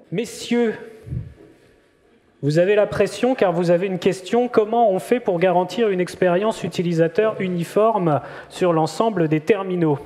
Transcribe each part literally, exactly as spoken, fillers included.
Messieurs, vous avez la pression car vous avez une question. Comment on fait pour garantir une expérience utilisateur uniforme sur l'ensemble des terminaux?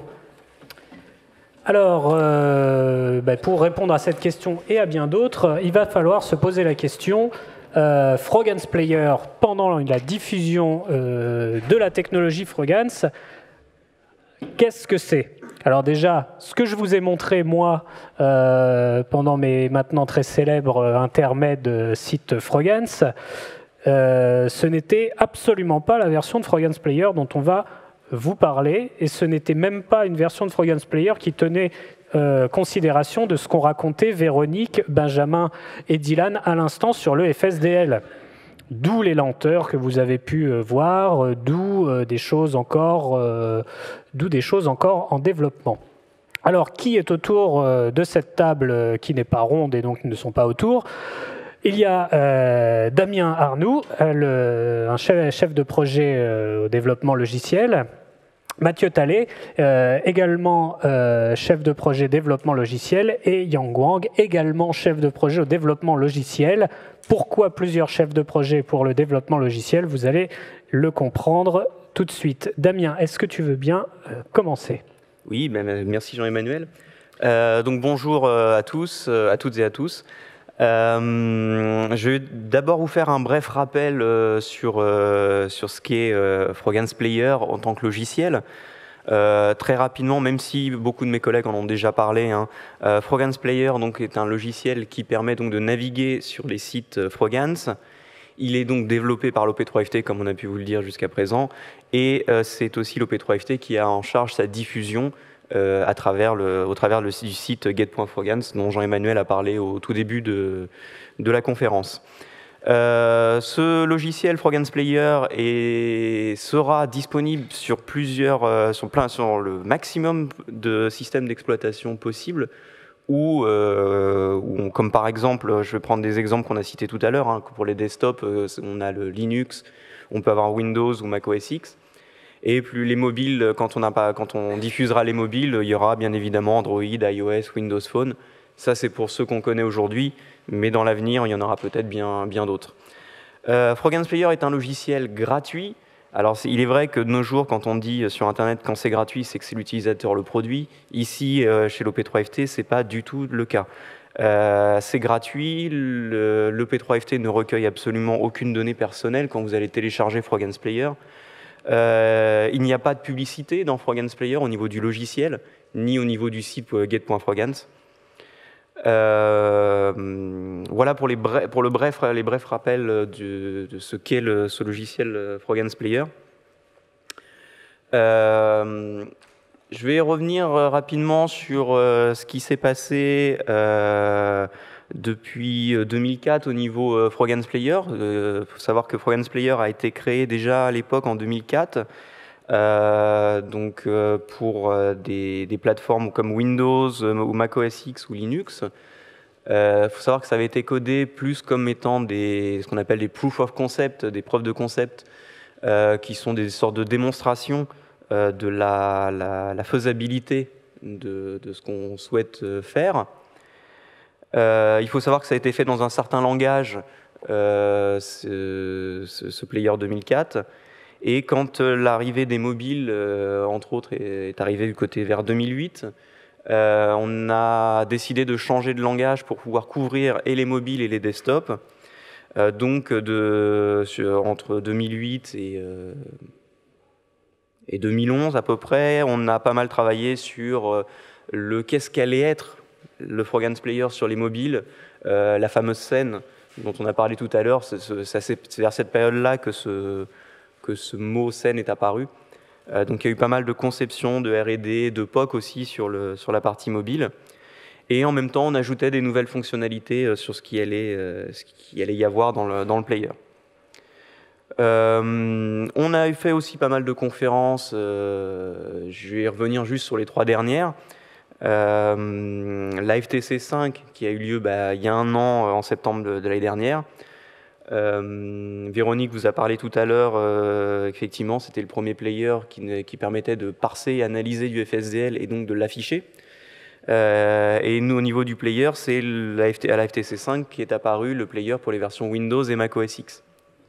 Alors, euh, bah pour répondre à cette question et à bien d'autres, il va falloir se poser la question euh, Frogance Player, pendant la diffusion euh, de la technologie Frogance, qu'est-ce que c'est? Alors déjà, ce que je vous ai montré, moi, euh, pendant mes maintenant très célèbres intermèdes sites Frogance, euh, ce n'était absolument pas la version de Frogance Player dont on va vous parler, et ce n'était même pas une version de Frogance Player qui tenait euh, considération de ce qu'ont raconté Véronique, Benjamin et Dylan à l'instant sur le F S D L. D'où les lenteurs que vous avez pu euh, voir, euh, d'où euh, des choses encore, euh, d'où des choses encore en développement. Alors, qui est autour euh, de cette table euh, qui n'est pas ronde et donc ne sont pas autour? Il y a euh, Damien Arnoux, euh, le, un chef, chef de projet euh, au développement logiciel. Mathieu Tallet, euh, également euh, chef de projet développement logiciel, et Yang Wang, également chef de projet au développement logiciel. Pourquoi plusieurs chefs de projet pour le développement logiciel? Vous allez le comprendre tout de suite. Damien, est-ce que tu veux bien euh, commencer? Oui, ben, merci Jean-Emmanuel. Euh, donc bonjour à tous, à toutes et à tous. Euh, je vais d'abord vous faire un bref rappel euh, sur, euh, sur ce qu'est euh, Frogance Player en tant que logiciel. Euh, très rapidement, même si beaucoup de mes collègues en ont déjà parlé, hein, euh, Frogance Player donc, est un logiciel qui permet donc, de naviguer sur les sites Frogance. Il est donc développé par l'O P trois F T, comme on a pu vous le dire jusqu'à présent, et euh, c'est aussi l'O P trois F T qui a en charge sa diffusion Euh, à travers le, au travers le, du site get point frogance dont Jean-Emmanuel a parlé au tout début de, de la conférence. Euh, ce logiciel Frogance Player est, sera disponible sur, plusieurs, euh, sur, plein, sur le maximum de systèmes d'exploitation possibles, où, euh, où on, comme par exemple, je vais prendre des exemples qu'on a cités tout à l'heure, hein, pour les desktops, euh, on a le Linux, on peut avoir Windows ou Mac O S X. Et plus les mobiles, quand on, a pas, quand on diffusera les mobiles, il y aura bien évidemment Android, iOS, Windows Phone. Ça, c'est pour ceux qu'on connaît aujourd'hui, mais dans l'avenir, il y en aura peut-être bien, bien d'autres. Euh, Frogance Player est un logiciel gratuit. Alors, est, il est vrai que de nos jours, quand on dit sur Internet quand c'est gratuit, c'est que c'est l'utilisateur le produit. Ici, euh, chez l'O P trois F T, ce n'est pas du tout le cas. Euh, c'est gratuit, l'O P trois F T ne recueille absolument aucune donnée personnelle quand vous allez télécharger Frogance Player. Euh, il n'y a pas de publicité dans Frogance Player au niveau du logiciel, ni au niveau du site get point frogance. Euh, voilà pour, les bref, pour le bref, les brefs rappels du, de ce qu'est ce logiciel Frogance Player. Euh, je vais revenir rapidement sur euh, ce qui s'est passé euh, depuis deux mille quatre au niveau euh, Frogance Player. Il euh, faut savoir que Frogance Player a été créé déjà à l'époque en deux mille quatre, euh, donc euh, pour euh, des, des plateformes comme Windows euh, ou Mac O S X ou Linux. Il euh, faut savoir que ça avait été codé plus comme étant des, ce qu'on appelle des proof of concept, des preuves de concept, euh, qui sont des sortes de démonstrations euh, de la, la, la faisabilité de, de ce qu'on souhaite faire. Euh, il faut savoir que ça a été fait dans un certain langage, euh, ce, ce, ce Player deux mille quatre, et quand euh, l'arrivée des mobiles, euh, entre autres, est, est arrivée du côté vers deux mille huit, euh, on a décidé de changer de langage pour pouvoir couvrir et les mobiles et les desktops. Euh, donc, de, sur, entre deux mille huit et, euh, et deux mille onze à peu près, on a pas mal travaillé sur euh, le qu'est-ce qu'allait être le Frogance Player sur les mobiles, euh, la fameuse scène dont on a parlé tout à l'heure, c'est vers cette période-là que ce, que ce mot scène est apparu. Euh, donc il y a eu pas mal de conceptions, de R et D, de P O C aussi sur, le, sur la partie mobile. Et en même temps, on ajoutait des nouvelles fonctionnalités euh, sur ce qui, allait, euh, ce qui allait y avoir dans le, dans le player. Euh, on a fait aussi pas mal de conférences, euh, je vais y revenir juste sur les trois dernières. Euh, la F T C cinq qui a eu lieu bah, il y a un an, en septembre de, de l'année dernière. Euh, Véronique vous a parlé tout à l'heure, euh, effectivement c'était le premier player qui, qui permettait de parser et analyser du F S D L et donc de l'afficher. Euh, et nous, au niveau du player, c'est à la F T C cinq qui est apparu le player pour les versions Windows et Mac O S X.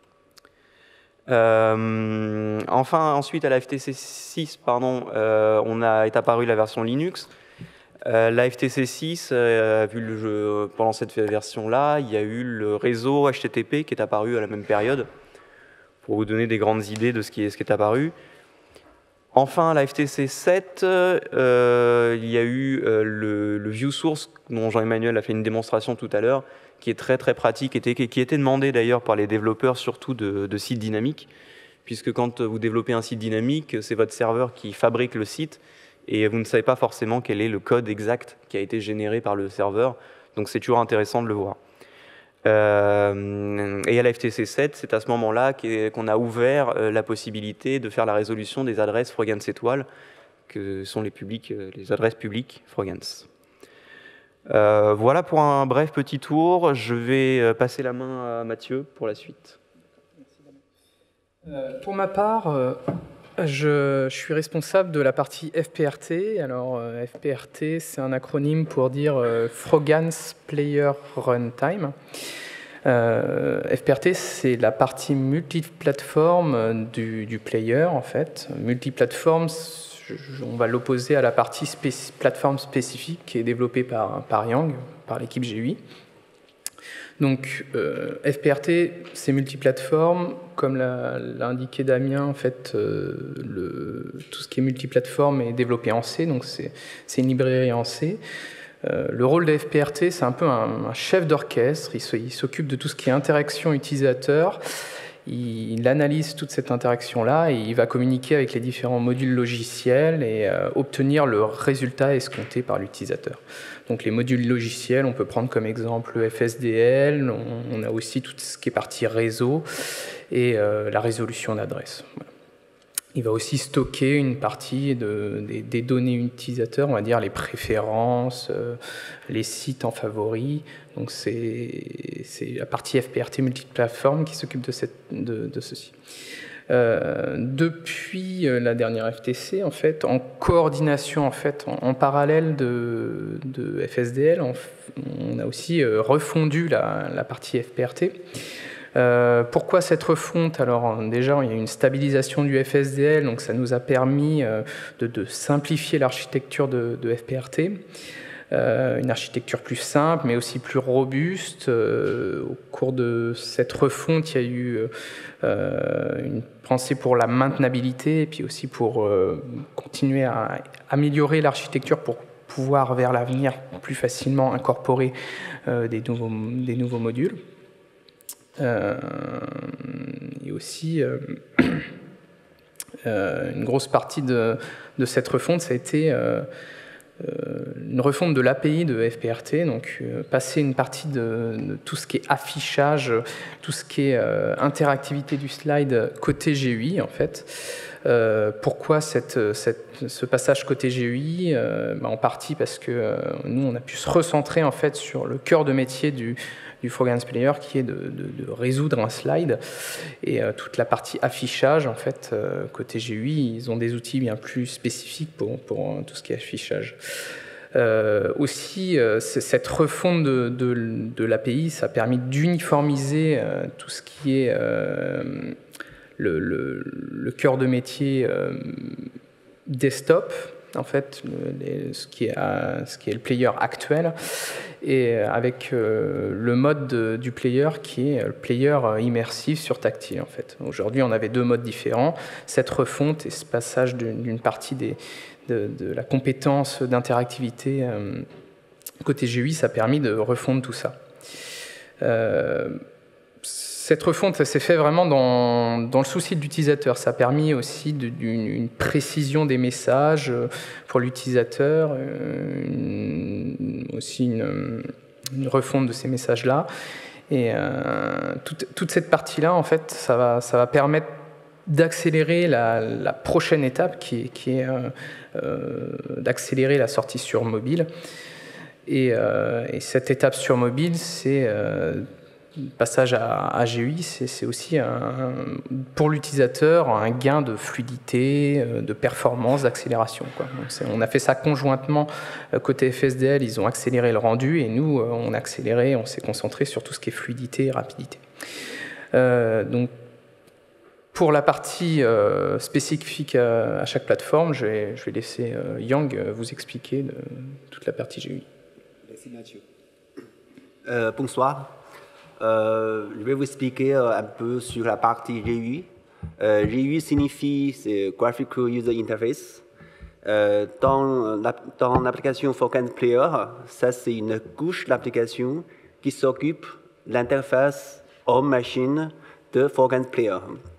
Euh, enfin, ensuite, à la F T C six, pardon, euh, on a, est apparu la version Linux. Euh, la F T C six, euh, vu le jeu, pendant cette version-là, il y a eu le réseau H T T P qui est apparu à la même période, pour vous donner des grandes idées de ce qui est, ce qui est apparu. Enfin, à la F T C sept, euh, il y a eu euh, le, le view source, dont Jean-Emmanuel a fait une démonstration tout à l'heure, qui est très très pratique, et qui était demandé d'ailleurs par les développeurs, surtout de, de sites dynamiques, puisque quand vous développez un site dynamique, c'est votre serveur qui fabrique le site, et vous ne savez pas forcément quel est le code exact qui a été généré par le serveur, donc c'est toujours intéressant de le voir. Euh, et à la F T C sept, c'est à ce moment-là qu'on a ouvert euh, la possibilité de faire la résolution des adresses Frogance étoiles, que sont les, publics, euh, les adresses publiques Frogance. Euh, voilà pour un bref petit tour. Je vais passer la main à Mathieu pour la suite. Euh, pour ma part, euh, je, je suis responsable de la partie F P R T. Alors, euh, F P R T, c'est un acronyme pour dire euh, Frogance Player Runtime. Euh, F P R T, c'est la partie multiplateforme du, du player, en fait. Multiplateforme, on va l'opposer à la partie spéc plateforme spécifique qui est développée par, par Yang, par l'équipe G U I. Donc, euh, F P R T, c'est multiplateforme. Comme l'a indiqué Damien, en fait, euh, le, tout ce qui est multiplateforme est développé en C, donc c'est une librairie en C. Euh, le rôle de F P R T, c'est un peu un, un chef d'orchestre. Il s'occupe de tout ce qui est interaction utilisateur. Il, il analyse toute cette interaction-là et il va communiquer avec les différents modules logiciels et euh, obtenir le résultat escompté par l'utilisateur. Donc les modules logiciels, on peut prendre comme exemple le F S D L, on, on a aussi tout ce qui est partie réseau et euh, la résolution d'adresse. Voilà. Il va aussi stocker une partie de, des, des données utilisateurs, on va dire les préférences, euh, les sites en favoris. Donc c'est la partie F P R T multiplateforme qui s'occupe de, de, de ceci. Euh, depuis la dernière F T C, en fait, en coordination, en fait, en, en parallèle de, de F S D L, on, on a aussi euh, refondu la, la partie F P R T. Euh, pourquoi cette refonte? Alors déjà, il y a une stabilisation du F S D L, donc ça nous a permis euh, de, de simplifier l'architecture de, de F P R T. Euh, une architecture plus simple, mais aussi plus robuste. Euh, au cours de cette refonte, il y a eu euh, une pensée pour la maintenabilité et puis aussi pour euh, continuer à améliorer l'architecture pour pouvoir, vers l'avenir, plus facilement incorporer euh, des, nouveaux, des nouveaux modules. Euh, et aussi, euh, euh, une grosse partie de, de cette refonte, ça a été euh, une refonte de l'A P I de F P R T, donc euh, passer une partie de, de tout ce qui est affichage, tout ce qui est euh, interactivité du slide côté G U I, en fait. Euh, pourquoi cette, cette, ce passage côté G U I? euh, bah, En partie parce que euh, nous, on a pu se recentrer en fait sur le cœur de métier du, du Frogance Player, qui est de, de, de résoudre un slide. Et euh, toute la partie affichage, en fait, euh, côté G U I, ils ont des outils bien plus spécifiques pour, pour euh, tout ce qui est affichage. Euh, aussi, euh, cette refonte de, de, de l'A P I, ça a permis d'uniformiser euh, tout ce qui est euh, le, le, le cœur de métier euh, desktop, en fait, les, ce, qui est, euh, ce qui est le player actuel, et avec euh, le mode de, du player qui est le player immersif sur tactile, en fait. Aujourd'hui, on avait deux modes différents. Cette refonte et ce passage d'une partie des, de, de la compétence d'interactivité euh, côté G U I, ça a permis de refondre tout ça. Euh, Cette refonte, ça s'est fait vraiment dans, dans le souci de l'utilisateur. Ça a permis aussi d'une précision des messages pour l'utilisateur, aussi une, une refonte de ces messages-là. Et euh, toute, toute cette partie-là, en fait, ça va, ça va permettre d'accélérer la, la prochaine étape, qui est, qui est euh, euh, d'accélérer la sortie sur mobile. Et, euh, et cette étape sur mobile, c'est... Euh, passage à, à G U I, c'est aussi un, pour l'utilisateur un gain de fluidité, de performance, d'accélération. On a fait ça conjointement côté F S D L, ils ont accéléré le rendu et nous on a accéléré, on s'est concentré sur tout ce qui est fluidité et rapidité. Euh, donc pour la partie euh, spécifique à, à chaque plateforme, je vais, je vais laisser euh, Yang vous expliquer de, toute la partie G U I. Merci Mathieu. Euh, bonsoir. Euh, je vais vous expliquer euh, un peu sur la partie G U I. Euh, G U I signifie Graphical User Interface. Euh, dans l'application Forgan Player, ça c'est une couche de l'application qui s'occupe de l'interface home-machine de Forgan Player.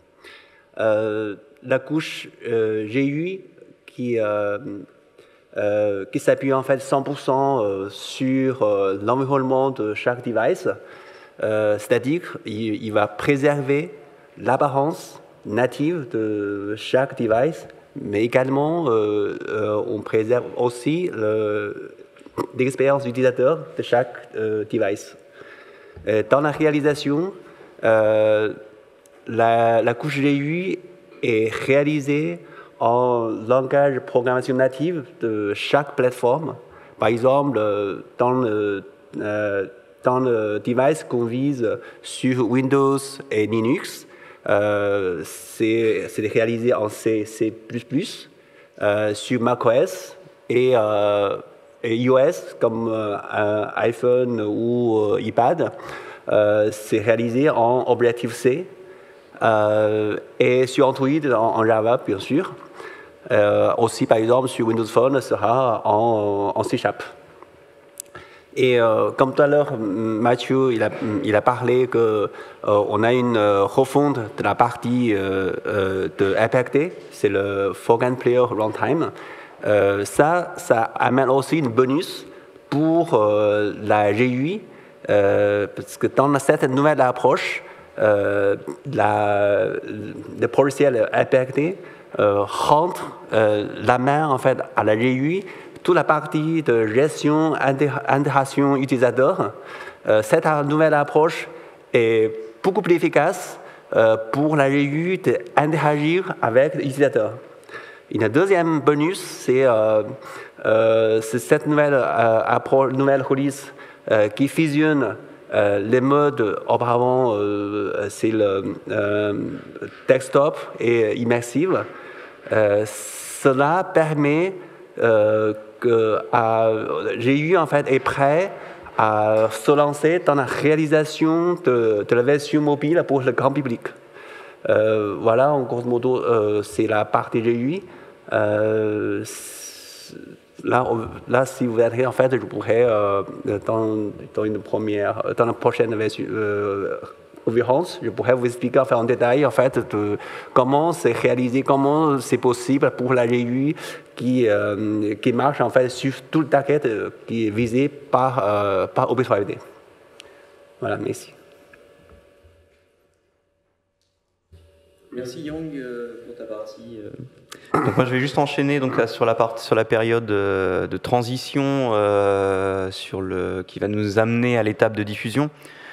Euh, la couche euh, G U I qui, euh, euh, qui s'appuie en fait cent pour cent euh, sur euh, l'environnement de chaque device. Euh, C'est-à-dire il, il va préserver l'apparence native de chaque device, mais également euh, euh, on préserve aussi l'expérience utilisateur de chaque euh, device. Euh, dans la réalisation, euh, la, la couche G U I est réalisée en langage de programmation native de chaque plateforme. Par exemple, dans le euh, dans le device qu'on vise sur Windows et Linux, euh, c'est réalisé en C, C plus plus, euh, sur macOS et, euh, et iOS comme euh, iPhone ou euh, iPad, euh, c'est réalisé en Objective-C, euh, et sur Android en, en Java bien sûr. Euh, aussi par exemple sur Windows Phone sera en, en C Sharp. Et euh, comme tout à l'heure, Mathieu il a, il a parlé qu'on euh, a une euh, refonte de la partie euh, euh, de F P R T, c'est le Forgan Player Runtime. Euh, ça, ça amène aussi une bonus pour euh, la G U I, euh, parce que dans cette nouvelle approche, euh, la, le logiciel F P R T euh, rentre euh, la main en fait à la G U I. Toute la partie de gestion, intégration utilisateur, euh, cette nouvelle approche est beaucoup plus efficace euh, pour la G U I d'interagir avec l'utilisateur. Une deuxième bonus, c'est euh, euh, cette nouvelle euh, approche, nouvelle release euh, qui fusionne euh, les modes auparavant, euh, c'est le euh, desktop et immersive. Euh, cela permet euh, que euh, G U I en fait est prêt à se lancer dans la réalisation de, de la version mobile pour le grand public. Euh, voilà, en grosso modo, euh, c'est la partie G U I. Euh, là, là, si vous êtes en fait, je pourrais euh, dans, dans une première, dans la prochaine version. Euh, je pourrais vous expliquer en, fait, en détail en fait, de comment c'est réalisé, comment c'est possible pour la G U I qui, euh, qui marche en fait, sur tout le target qui est visé par, euh, par O B trois D. Voilà, merci. Merci Yang pour ta partie. Donc moi je vais juste enchaîner donc, là, sur, la part, sur la période de, de transition euh, sur le, qui va nous amener à l'étape de diffusion.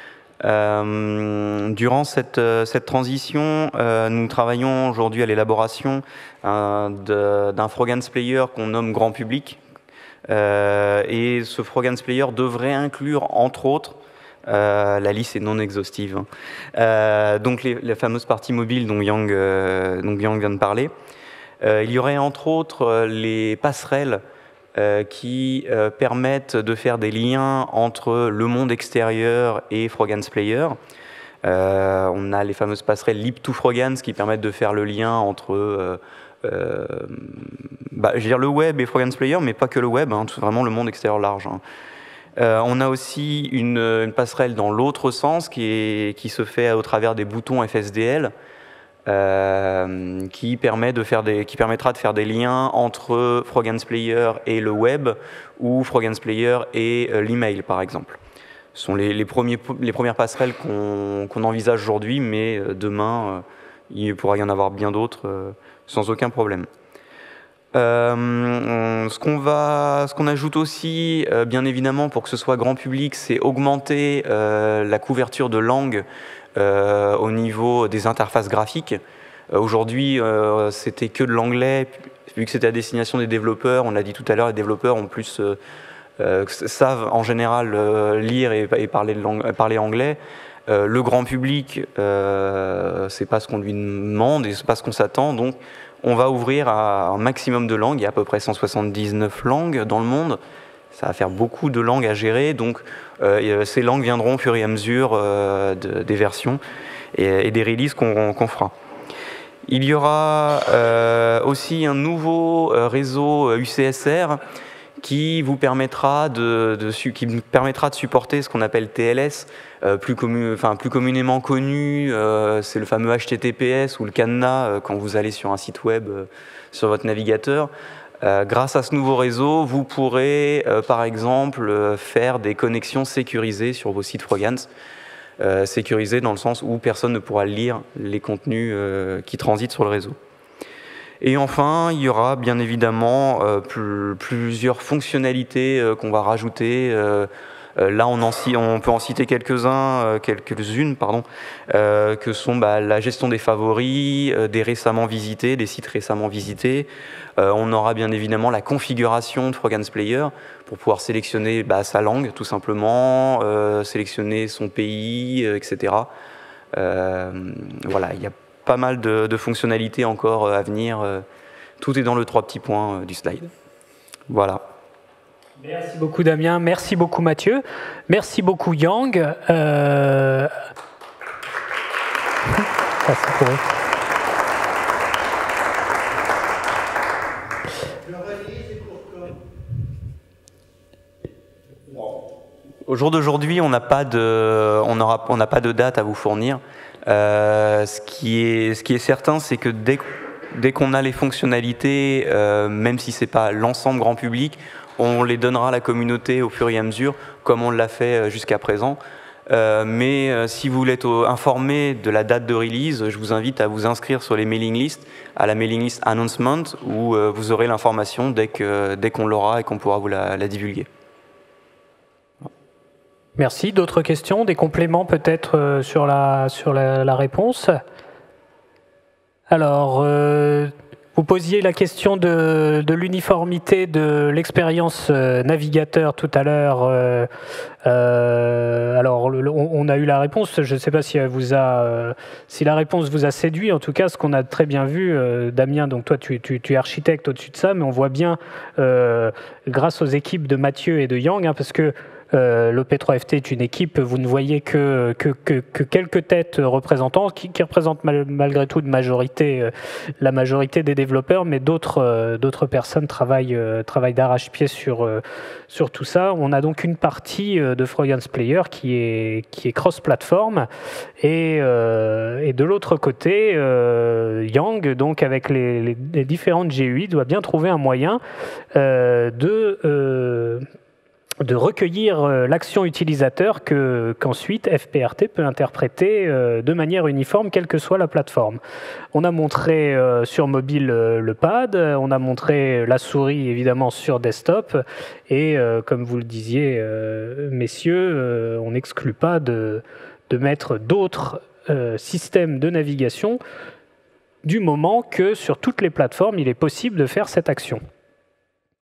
Euh, durant cette, cette transition, euh, nous travaillons aujourd'hui à l'élaboration euh, d'un Frogans Player qu'on nomme grand public. Euh, et ce Frogans Player devrait inclure, entre autres, euh, la liste est non exhaustive, euh, donc les, les fameuses parties mobiles dont Yang, euh, dont Yang vient de parler. Euh, il y aurait entre autres les passerelles Euh, qui euh, permettent de faire des liens entre le monde extérieur et Frogans Player. Euh, on a les fameuses passerelles Lib to Frogans qui permettent de faire le lien entre euh, euh, bah, je veux dire le web et Frogans Player, mais pas que le web, hein, vraiment le monde extérieur large. Hein. Euh, on a aussi une, une passerelle dans l'autre sens qui, est, qui se fait au travers des boutons F S D L. Euh, qui, permet de faire des, qui permettra de faire des liens entre Frogans Player et le web ou Frogans Player et euh, l'email par exemple. Ce sont les, les, premiers, les premières passerelles qu'on qu'on envisage aujourd'hui, mais euh, demain euh, il pourra y en avoir bien d'autres euh, sans aucun problème. Euh, ce qu'on va, ce qu'on ajoute aussi, euh, bien évidemment, pour que ce soit grand public, c'est augmenter euh, la couverture de langue euh, au niveau des interfaces graphiques. Euh, Aujourd'hui, euh, c'était que de l'anglais, vu que c'était à destination des développeurs. On l'a dit tout à l'heure, les développeurs en plus euh, euh, savent en général euh, lire et, et parler, de langue, parler anglais. Euh, le grand public, euh, c'est pas ce qu'on lui demande et c'est pas ce qu'on s'attend, donc on va ouvrir à un maximum de langues. Il y a à peu près cent soixante-dix-neuf langues dans le monde. Ça va faire beaucoup de langues à gérer, donc euh, ces langues viendront au fur et à mesure euh, de, des versions et, et des releases qu'on qu'on fera. Il y aura euh, aussi un nouveau réseau U C S R qui vous permettra de, de, qui permettra de supporter ce qu'on appelle T L S, euh, plus, commun, enfin, plus communément connu, euh, c'est le fameux H T T P S ou le cadenas euh, quand vous allez sur un site web euh, sur votre navigateur. Euh, grâce à ce nouveau réseau, vous pourrez euh, par exemple euh, faire des connexions sécurisées sur vos sites Frogance, euh, sécurisées dans le sens où personne ne pourra lire les contenus euh, qui transitent sur le réseau. Et enfin, il y aura bien évidemment euh, plus, plusieurs fonctionnalités euh, qu'on va rajouter. Euh, euh, là, on, en, on peut en citer quelques-uns, euh, quelques-unes, pardon, euh, que sont bah, la gestion des favoris, euh, des récemment visités, des sites récemment visités. Euh, on aura bien évidemment la configuration de Frogance Player pour pouvoir sélectionner bah, sa langue, tout simplement, euh, sélectionner son pays, euh, et cetera. Euh, voilà, il y a pas mal de, de fonctionnalités encore à venir. Tout est dans le trois petits points du slide. Voilà. Merci beaucoup Damien, merci beaucoup Mathieu, merci beaucoup Yang. Euh... Ça, c'est pour eux. Au jour d'aujourd'hui, on n'a pas de, on aura, on n'a pas de date à vous fournir. Euh, ce, qui est, ce qui est certain, c'est que dès, dès qu'on a les fonctionnalités, euh, même si ce n'est pas l'ensemble grand public, on les donnera à la communauté au fur et à mesure, comme on l'a fait jusqu'à présent. Euh, mais euh, si vous voulez être informé de la date de release, je vous invite à vous inscrire sur les mailing lists, à la mailing list announcement, où euh, vous aurez l'information dès que, dès qu'on l'aura et qu'on pourra vous la, la divulguer. Merci. D'autres questions, des compléments peut-être euh, sur, la, sur la, la réponse? Alors, euh, vous posiez la question de, de l'uniformité de l'expérience euh, navigateur tout à l'heure. Euh, euh, alors, le, on, on a eu la réponse. Je ne sais pas si, elle vous a, euh, si la réponse vous a séduit. En tout cas, ce qu'on a très bien vu, euh, Damien, donc toi, tu, tu, tu es architecte au-dessus de ça, mais on voit bien, euh, grâce aux équipes de Mathieu et de Yang, hein, parce que Euh, l'O P trois F T est une équipe, vous ne voyez que, que, que, que quelques têtes représentants qui, qui représentent mal, malgré tout une majorité, euh, la majorité des développeurs, mais d'autres euh, d'autres personnes travaillent, euh, travaillent d'arrache-pied sur, euh, sur tout ça. On a donc une partie euh, de Frogance Player qui est, qui est cross-platform et, euh, et de l'autre côté, euh, Yang, donc avec les, les, les différentes G U I, doit bien trouver un moyen euh, de... Euh, de recueillir l'action utilisateur que, qu'ensuite F P R T peut interpréter de manière uniforme, quelle que soit la plateforme. On a montré sur mobile le pad, on a montré la souris évidemment sur desktop, et comme vous le disiez, messieurs, on n'exclut pas de, de mettre d'autres systèmes de navigation du moment que sur toutes les plateformes, il est possible de faire cette action.